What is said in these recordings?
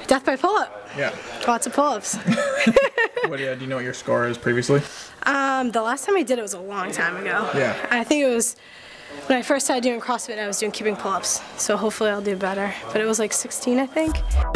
Death by pull-up. Yeah. Lots of pull-ups. Do you know what your score is previously? The last time I did it was a long time ago. Yeah. I think it was when I first started doing CrossFit, I was doing keeping pull-ups. So hopefully I'll do better. But it was like 16, I think.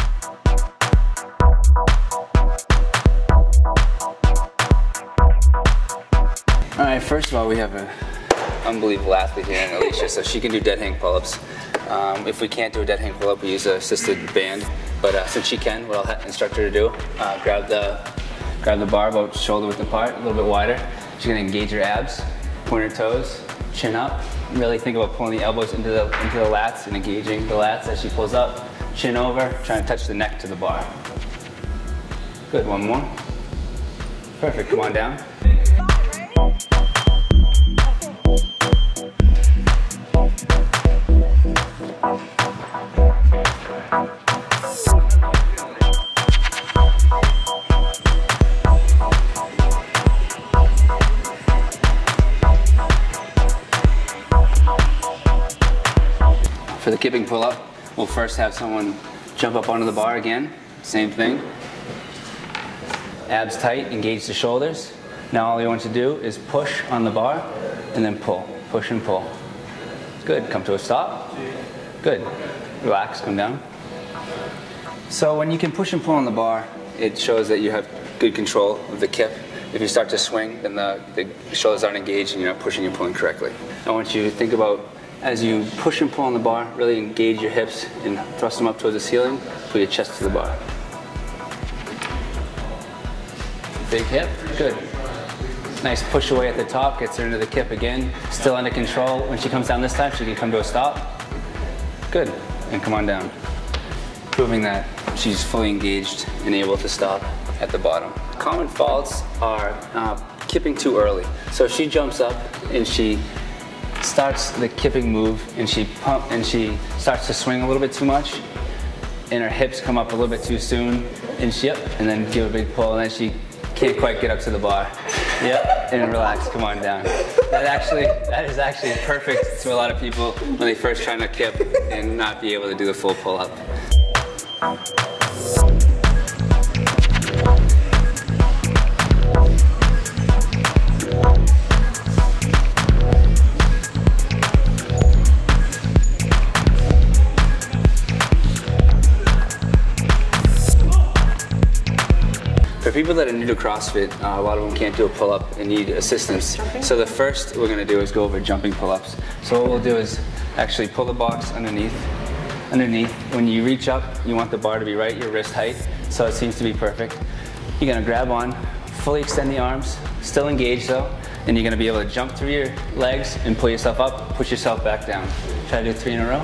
All right, first of all, we have an unbelievable athlete here in Alicia, so she can do dead hang pull-ups. If we can't do a dead hang pull-up, we use an assisted band. But since she can, what I'll instruct her to do, grab the bar about shoulder width apart, a little bit wider. She's gonna engage her abs, point her toes, chin up. Really think about pulling the elbows into the lats and engaging the lats as she pulls up, chin over, trying to touch the neck to the bar. Good, one more. Perfect, come on down. For the kipping pull-up, we'll first have someone jump up onto the bar again. Same thing. Abs tight, engage the shoulders. Now all you want to do is push on the bar and then pull. Push and pull. Good, come to a stop. Good. Relax, come down. So when you can push and pull on the bar, it shows that you have good control of the kip. If you start to swing, then the shoulders aren't engaged and you're not pushing and pulling correctly. I want you to think about, as you push and pull on the bar, really engage your hips and thrust them up towards the ceiling, pull your chest to the bar. Big hip, good. Nice push away at the top, gets her into the kip again. Still under control. When she comes down this time, she can come to a stop. Good, and come on down. Proving that she's fully engaged and able to stop at the bottom. Common faults are kipping too early. So if she jumps up and she starts the kipping move and she starts to swing a little bit too much and her hips come up a little bit too soon and and then give a big pull and then she can't quite get up to the bar. Yep, and relax, come on down. That is actually perfect to a lot of people when they first try to kip and not be able to do the full pull up. For people that are new to CrossFit, a lot of them can't do a pull-up and need assistance. So the first we're going to do is go over jumping pull-ups. So what we'll do is actually pull the box underneath. When you reach up, you want the bar to be right your wrist height, so it seems to be perfect. You're going to grab on, fully extend the arms, still engaged though, and you're going to be able to jump through your legs and pull yourself up, push yourself back down. Try to do 3 in a row.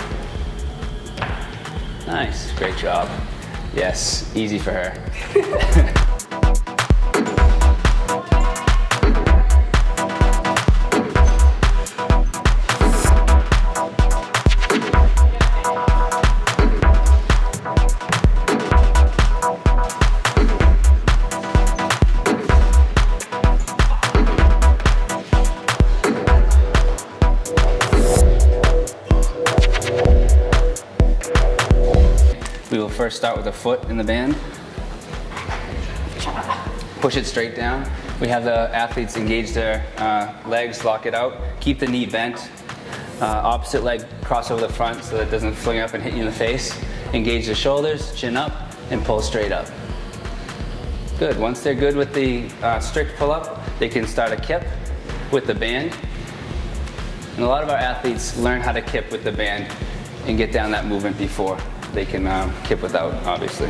Nice, great job. Yes, easy for her. We will first start with a foot in the band. Push it straight down. We have the athletes engage their legs, lock it out. Keep the knee bent. Opposite leg cross over the front so that it doesn't fling up and hit you in the face. Engage the shoulders, chin up, and pull straight up. Good. Once they're good with the strict pull-up, they can start a kip with the band. And a lot of our athletes learn how to kip with the band and get down that movement before they can kip without, obviously.